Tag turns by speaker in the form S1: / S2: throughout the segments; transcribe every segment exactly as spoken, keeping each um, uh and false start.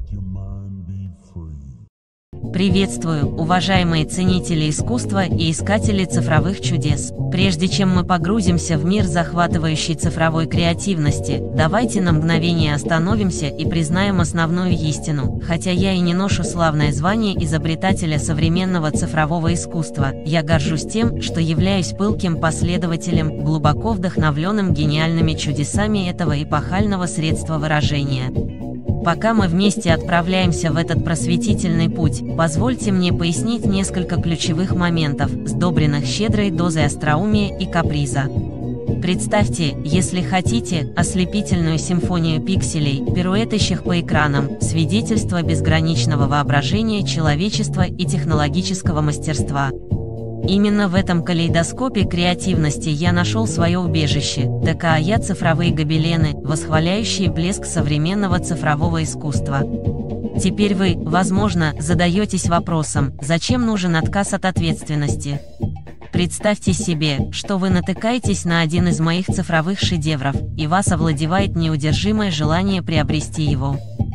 S1: Приветствую, уважаемые ценители искусства и искатели цифровых чудес. Прежде чем мы погрузимся в мир захватывающей цифровой креативности, давайте на мгновение остановимся и признаем основную истину. Хотя я и не ношу славное звание изобретателя современного цифрового искусства, я горжусь тем, что являюсь пылким последователем, глубоко вдохновленным гениальными чудесами этого эпохального средства выражения. Пока мы вместе отправляемся в этот просветительный путь, позвольте мне пояснить несколько ключевых моментов, сдобренных щедрой дозой остроумия и каприза. Представьте, если хотите, ослепительную симфонию пикселей, пируэтящих по экранам, свидетельство безграничного воображения человечества и технологического мастерства. Именно в этом калейдоскопе креативности я нашел свое убежище, ТКАЯ цифровые гобелены, восхваляющие блеск современного цифрового искусства. Теперь вы, возможно, задаетесь вопросом, зачем нужен отказ от ответственности? Представьте себе, что вы натыкаетесь на один из моих цифровых шедевров, и вас овладевает неудержимое желание приобрести его.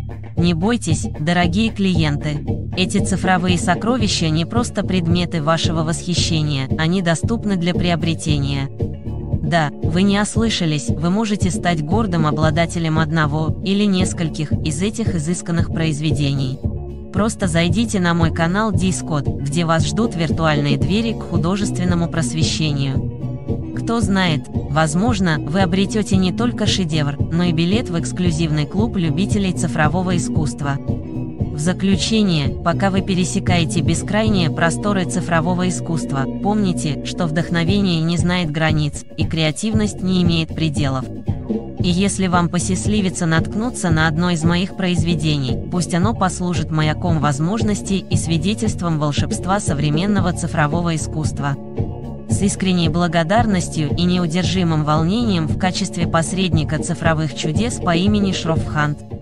S1: Не бойтесь, дорогие клиенты. Эти цифровые сокровища не просто предметы вашего восхищения, они доступны для приобретения. Да, вы не ослышались, вы можете стать гордым обладателем одного или нескольких из этих изысканных произведений. Просто зайдите на мой канал Discord, где вас ждут виртуальные двери к художественному просвещению. Кто знает, возможно, вы обретете не только шедевр, но и билет в эксклюзивный клуб любителей цифрового искусства. В заключение, пока вы пересекаете бескрайние просторы цифрового искусства, помните, что вдохновение не знает границ, и креативность не имеет пределов. И если вам посчастливится наткнуться на одно из моих произведений, пусть оно послужит маяком возможностей и свидетельством волшебства современного цифрового искусства. С искренней благодарностью и неудержимым волнением в качестве посредника цифровых чудес по имени Шрофхант.